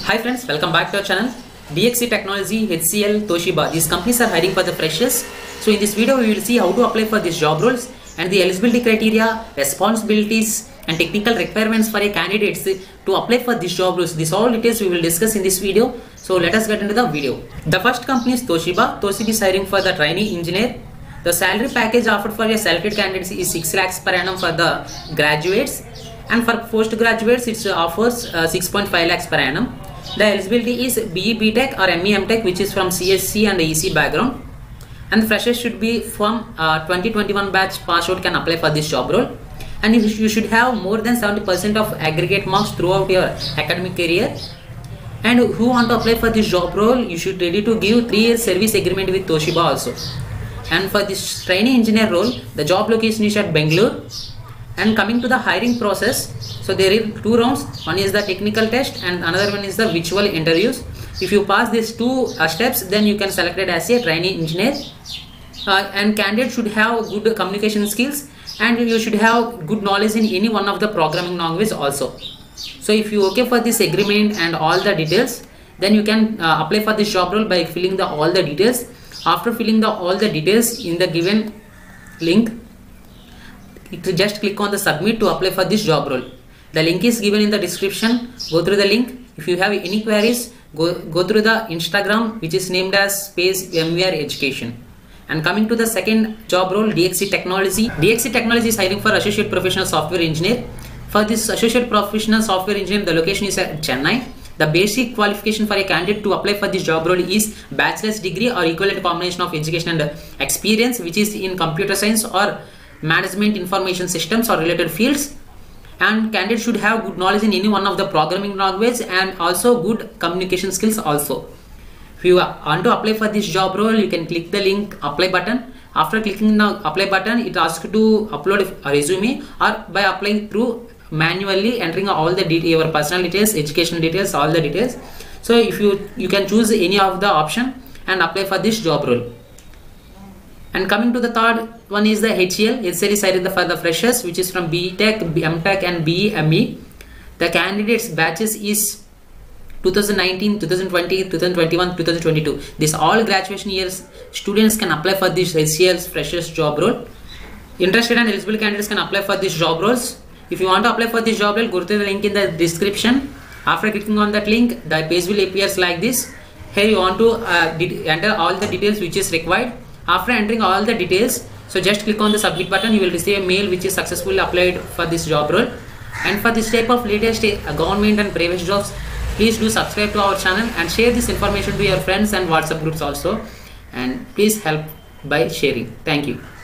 Hi friends, welcome back to our channel. DXC Technology, HCL, Toshiba, these companies are hiring for the freshers. So in this video we will see how to apply for these job roles and the eligibility criteria, responsibilities and technical requirements for a candidates to apply for these job roles. This all details we will discuss in this video. So let us get into the video. The first company is Toshiba. Toshiba is hiring for the trainee engineer. The salary package offered for a selected candidates is 6 lakhs per annum for the graduates, and for postgraduates it offers 6.5 lakhs per annum. The eligibility is BE BTech or ME MTech, which is from CSC and EC background, and the freshers should be from 2021 batch pass out can apply for this job role, and you should have more than 70% of aggregate marks throughout your academic career. And who want to apply for this job role, you should ready to give 3 years service agreement with Toshiba also. And for this trainee engineer role, the job location is at Bangalore. And coming to the hiring process, so there are 2 rounds. One is the technical test and another one is the virtual interviews. If you pass these 2 steps, then you can select it as a trainee engineer. And candidate should have good communication skills, and you should have good knowledge in any one of the programming language also. So if you okay for this agreement and all the details, then you can apply for this job role by filling all the details. After filling all the details in the given link, just click on the submit to apply for this job role. The link is given in the description. Go through the link. If you have any queries, go through the Instagram, which is named as Space MVR Education. And coming to the second job role, DXC Technology. DXC Technology is hiring for associate professional software engineer. For this associate professional software engineer, the location is at Chennai. The basic qualification for a candidate to apply for this job role is bachelor's degree or equivalent combination of education and experience, which is in computer science or management information systems or related fields. And candidate should have good knowledge in any one of the programming language and also good communication skills also. If you want to apply for this job role, you can click the link apply button. After clicking the apply button, it asks you to upload a resume, or by applying through manually entering all the your personal details, education details, all the details. So if you can choose any of the option and apply for this job role. And coming to the third one is the HCL. HCL is hiring for the freshers, which is from BTech, MTech and BE ME. The candidates batches is 2019, 2020, 2021, 2022. This all graduation years students can apply for this HCL's freshers job role. Interested and eligible candidates can apply for these job roles. If you want to apply for this job role, go to the link in the description. After clicking on that link, the page will appear like this. Here you want to enter all the details which is required. After entering all the details, so just click on the submit button. You will receive a mail which is successfully applied for this job role. And for this type of latest government and private jobs, please do subscribe to our channel and share this information to your friends and WhatsApp groups also. And please help by sharing. Thank you.